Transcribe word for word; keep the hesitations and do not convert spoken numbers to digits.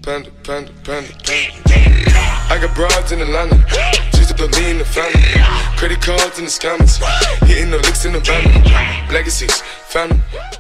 panda, panda, panda, panda. I got broads in Atlanta, just to lean the family. Credit cards in the scammers, hitting the licks in the van. Legacies, family.